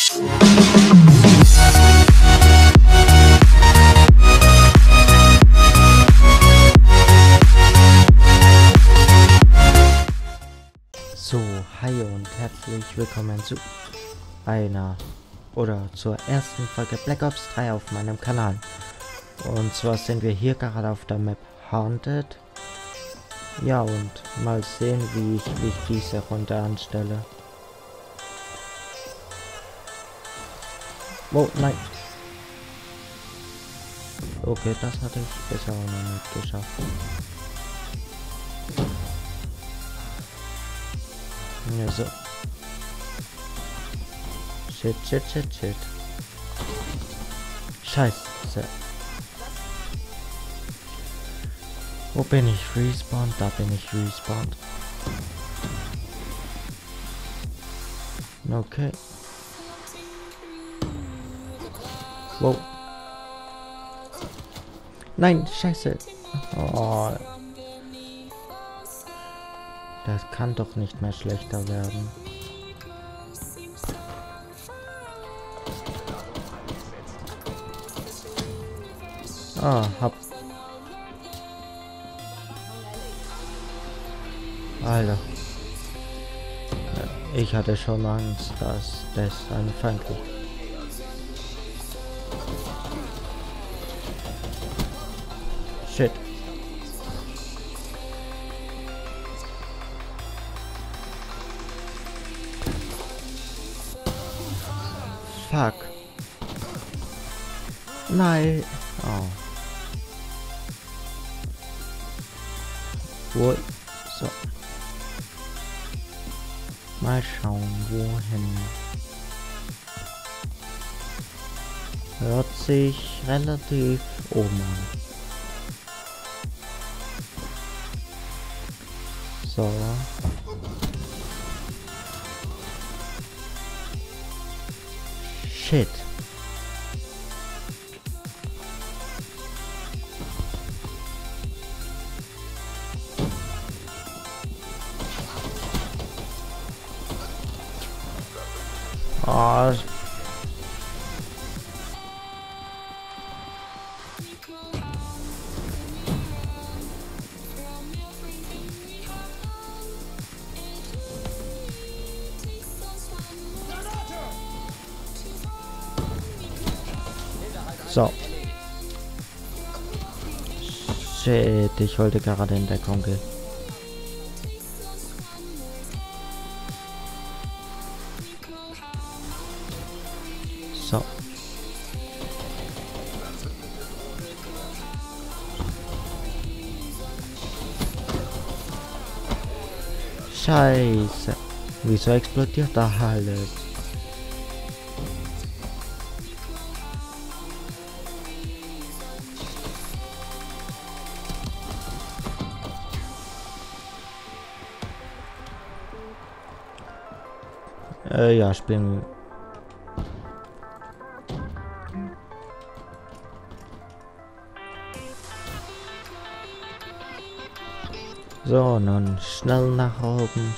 So, hi und herzlich willkommen zu zur ersten Folge Black Ops 3 auf meinem Kanal. Und zwar sind wir hier gerade auf der Map Haunted. Ja, und mal sehen, wie ich diese Runde anstelle. Oh, nein. Okay, das hatte ich bisher auch noch nicht geschafft. Ja, so. Shit. Scheiße. Wo bin ich respawned? Da bin ich respawned. Okay. Wow. Nein, scheiße. Oh. Das kann doch nicht mehr schlechter werden. Ah, Alter. Ich hatte schon Angst, dass das ein feindlich. Shit. Fuck. Nein. Oh. Wo? So. Mal schauen, wohin. Hört sich relativ oben an. So. Shit. Oh. So. Shit, ich wollte gerade in Deckung gehen. So. Scheiße. Wieso explodiert da alles? Ja, spielen. So, nun schnell nach oben.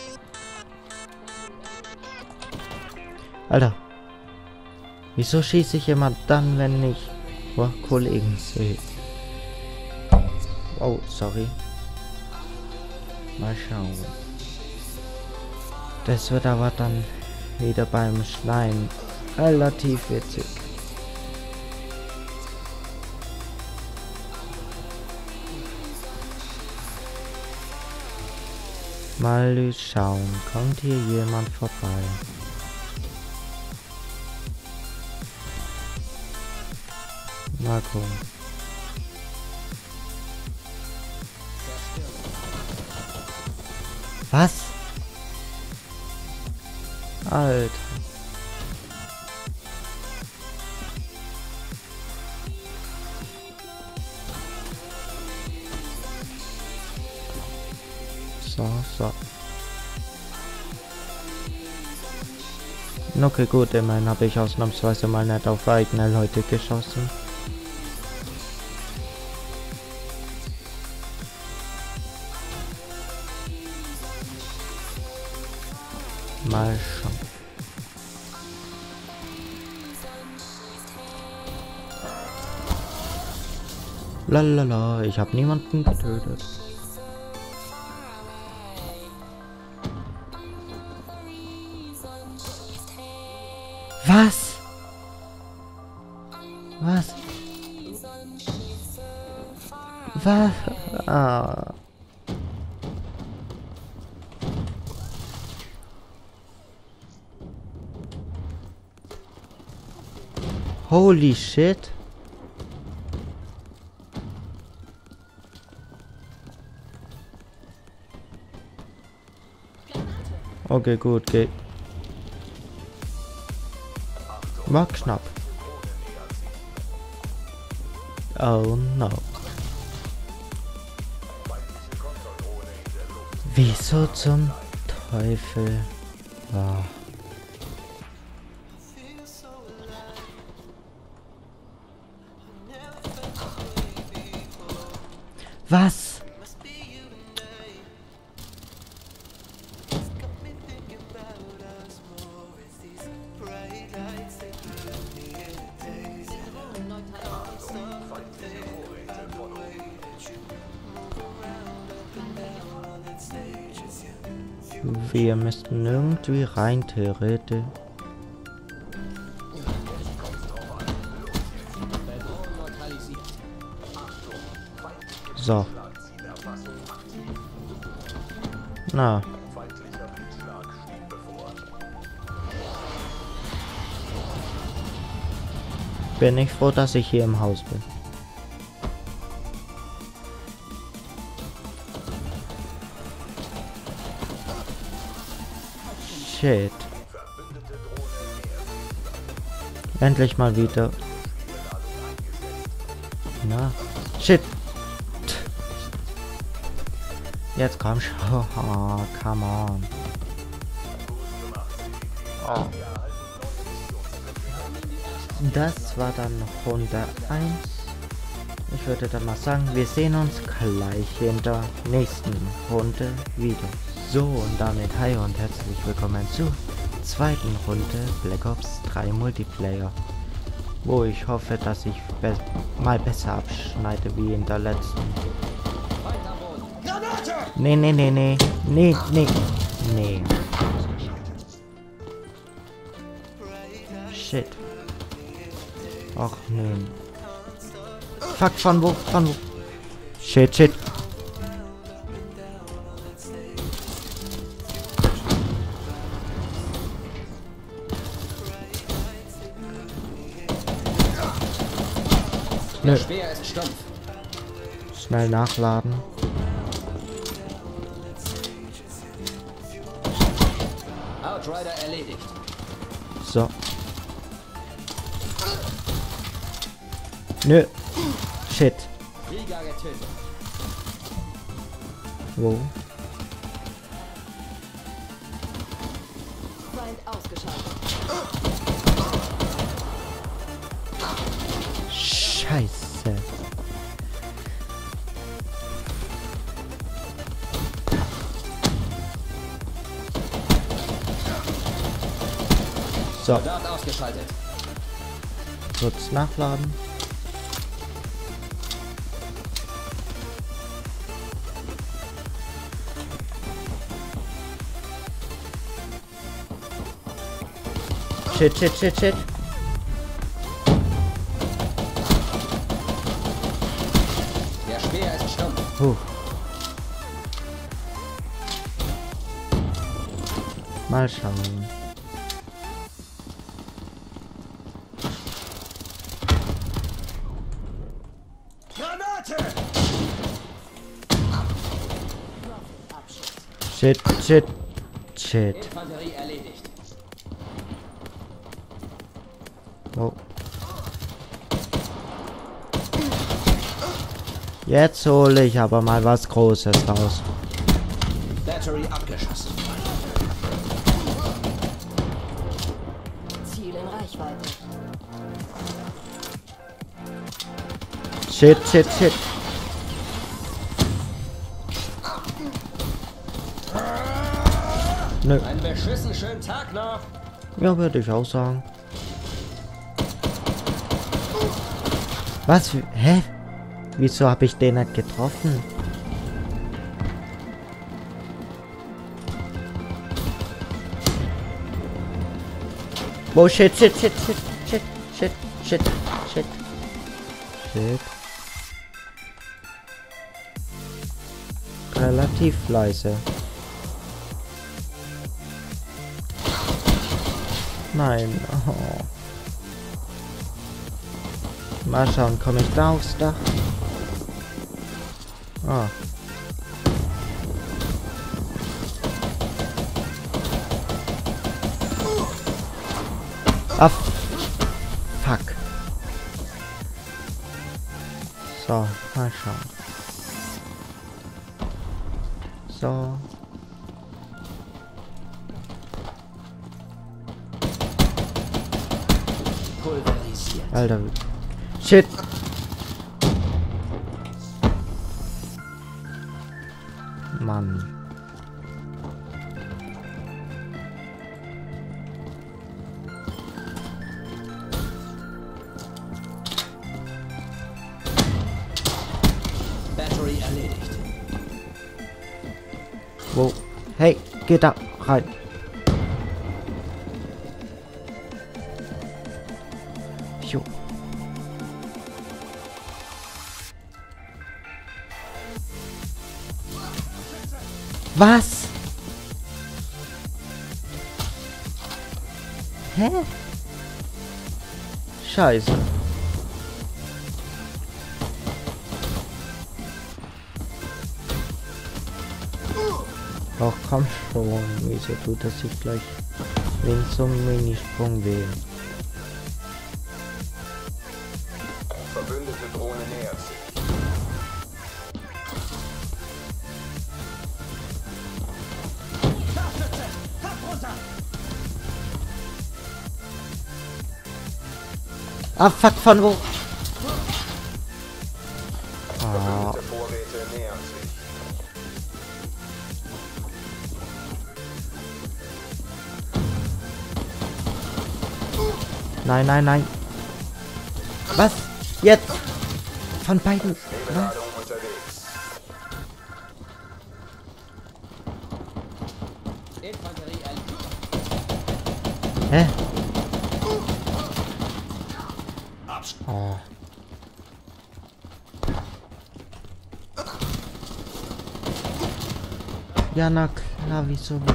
Alter. Wieso schieße ich immer dann, wenn ich Kollegen sehe? Oh, sorry. Mal schauen. Das wird aber dann wieder beim Schneien relativ witzig. Mal schauen, kommt hier jemand vorbei? Mal gucken. Was? Alter. So. Okay, gut, immerhin habe ich ausnahmsweise mal nicht auf eigene Leute geschossen. Mal schauen. Lalala, ich habe niemanden getötet. Was? Was? Was? Ah. Holy shit. Okay, gut, geht. War knapp. Oh no. Wieso zum Teufel? Ah. Was? Wir müssten irgendwie rein, theoretisch. So. Na. Bin ich froh, dass ich hier im Haus bin. Shit. Endlich mal wieder. Na. Shit. Jetzt komm schon. Oh, come on. Oh. Das war dann Runde 1. Ich würde dann mal sagen, wir sehen uns gleich in der nächsten Runde wieder. So, und damit hi und herzlich willkommen zur zweiten Runde Black Ops 3 Multiplayer. Wo ich hoffe, dass ich mal besser abschneide wie in der letzten. Nee. Shit. Och nee. Fuck, von wo? Shit. Der Speer ist stumpf. Schnell nachladen. Outrider erledigt. So. Nö. Shit. Krieger getötet. Wo? Feind ausgeschaltet. Scheiße. So, Soldat ausgeschaltet. kurz nachladen. Shit. Der Speer ist stumpf. Mal schauen. Granate! Shit. Infanterie erledigt. Oh. Jetzt hole ich aber mal was Großes raus. Battery abgeschossen. Ziel in Reichweite. Shit. Nö. Einen beschissen schönen Tag noch. Ja, würde ich auch sagen. Was? Hä? Wieso habe ich den nicht getroffen? Oh shit, shit, shit, shit, shit, shit, shit, shit, shit. Relativ leise. Nein. Oh. Mal schauen, komme ich da aufs Dach? Ah. Ah, fuck. So, mal schauen. So. Pulverisiert. Alter. Shit. Mann. Battery erledigt. Wo? Hey, geh da rein. Jo. Was? Hä? Scheiße. Ach komm schon, wieso tut das sich gleich wegen so einem Minisprung weh? Verbündete Drohne nähert sich. Ah fuck, von wo? Verbündete Vorräte nähern sich. Nein, nein, nein. Was? Jetzt? Von beiden? Was? Ladung unterwegs. Infanterie erledigt. Hä? Oh. Ja, na klar, wieso? Oh.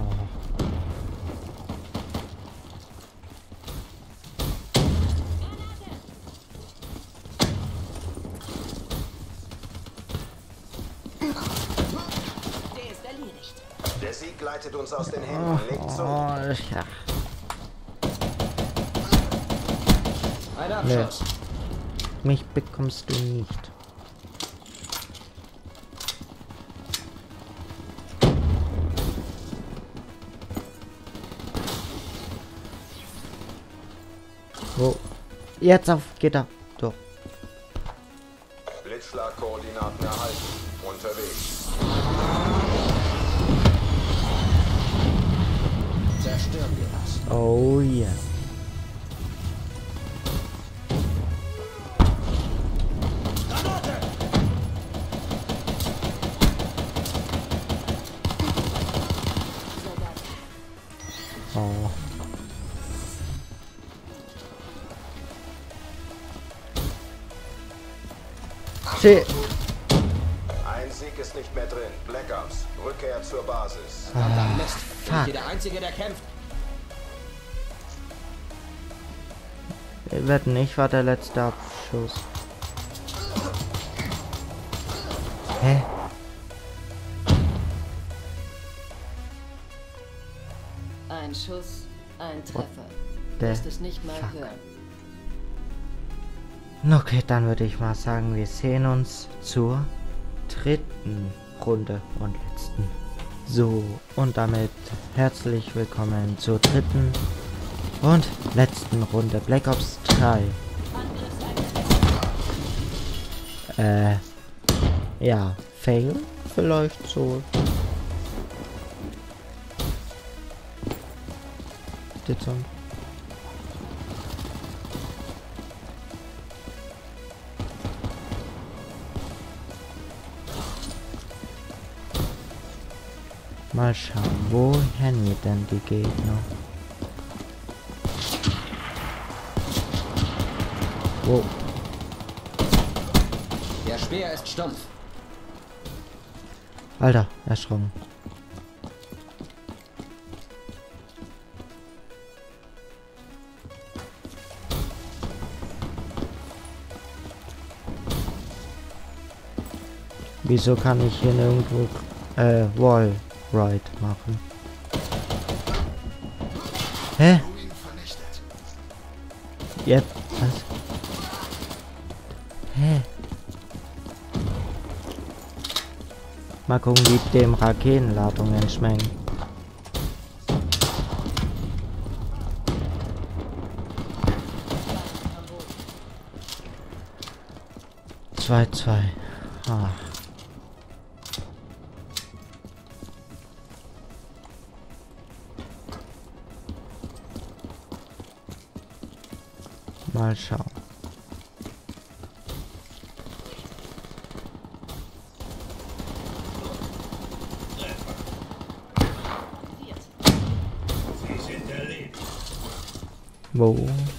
Der ist erledigt. Der Sieg gleitet uns aus den Händen. Legt zu. Oh, ja. Ein Abschuss. Mich bekommst du nicht. Wo? Jetzt auf, geht da. Doch. Blitzschlagkoordinaten erhalten. Unterwegs. Zerstören wir das. Oh ja. Oh. Shit. Ein Sieg ist nicht mehr drin. Black Ops. Rückkehr zur Basis. Verdammt Mist. Bin fuck. ich hier der Einzige, der kämpft? Wir wetten, ich war der letzte Abschuss. Hä? Ein Schuss, ein Treffer. Du Der wirst es nicht mal fuck. hören. Okay, dann würde ich mal sagen, wir sehen uns zur dritten Runde und letzten. So, und damit herzlich willkommen zur dritten und letzten Runde Black Ops 3. Ja, Fail vielleicht so. Ditzon. Mal schauen, wohin geht denn die Gegner? Wow. Der Speer ist stumpf. Alter, erschrocken. Wieso kann ich hier nirgendwo Wall Ride machen? Hä? Jetzt, was? Hä? Mal gucken, wie dem Raketenladungen schmecken. Zwei. Ah. Mal schauen. Wo?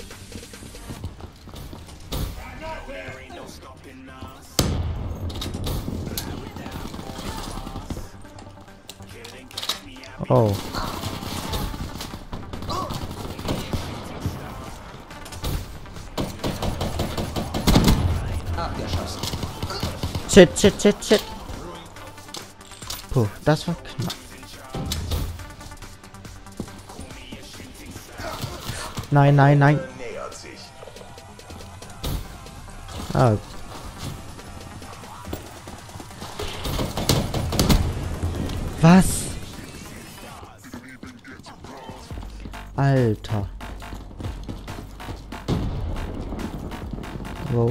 Oh. Abgeschossen. Shit. Puh, das war knapp. Nein. Nähert sich. Ah. Was? Alter. Wow.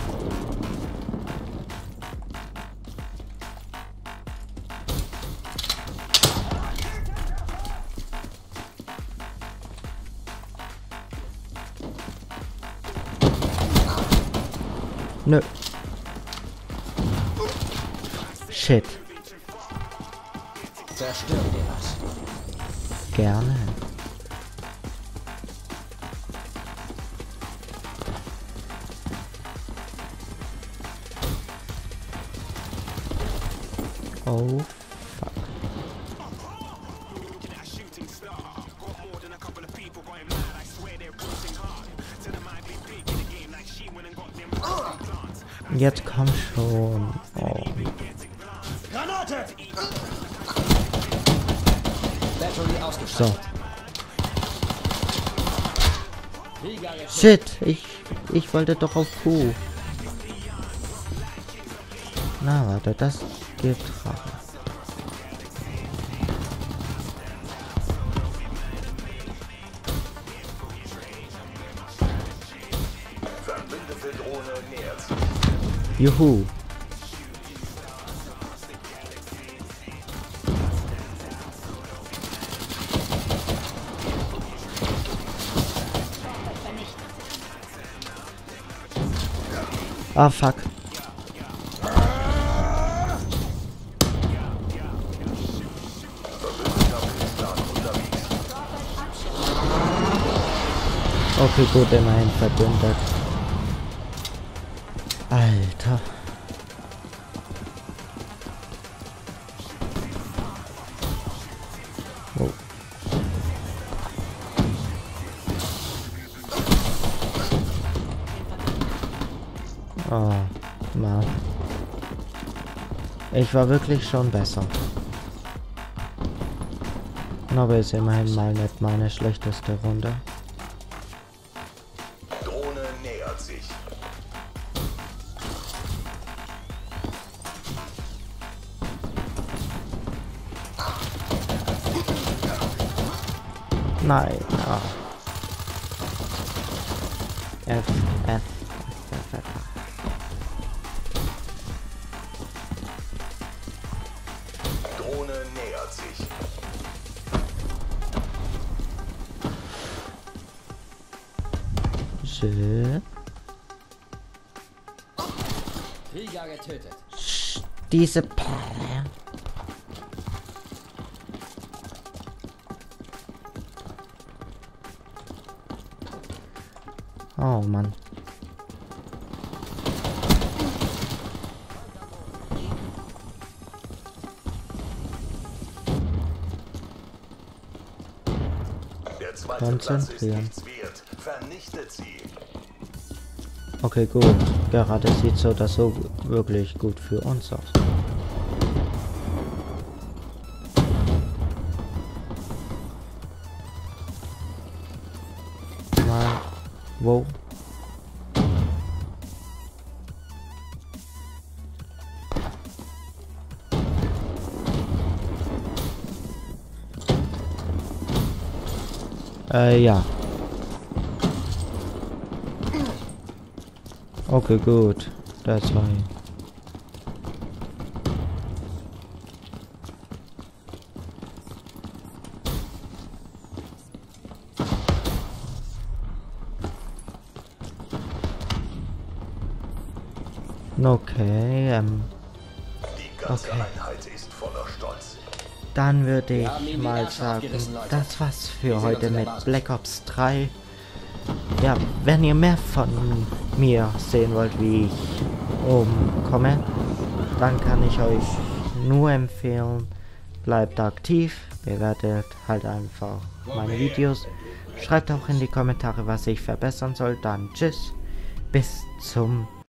Nö. Shit. Zerstört ihr was. Gerne. Oh, fuck. Jetzt komm schon. Oh. Granate! Battery ausgeschaltet. So. Shit, ich wollte doch auf Q. Na, warte, das geht raus. Verbündete Drohne nähert sich. Juhu. Ah, fuck. Okay, gut, immerhin verbündet. Alter. Oh. Oh, Mann. Ich war wirklich schon besser. Aber ist immerhin mal nicht meine schlechteste Runde. Drohne nähert sich. Nein. Ah. F. Drohne nähert sich. Shit. Krieger getötet. Diese Oh Mann. Der zweite Konzentrieren. Platz ist nichts wert. Vernichtet sie. Okay, gut. Gerade sieht so oder so wirklich gut für uns aus. Mal. Wow. Ja. Okay, gut. Das war ihn. Okay, Die ganze Einheit ist voller Stolz. dann würde Wir haben ich ihm die mal Ärsche sagen, abgerissen, Leute. das war's Wir für sehen heute uns in der mit Basis. Black Ops 3. Ja, wenn ihr mehr von mir sehen wollt, wie ich umkomme, dann kann ich euch nur empfehlen, bleibt aktiv, bewertet halt einfach meine Videos, schreibt auch in die Kommentare, was ich verbessern soll, dann tschüss, bis zum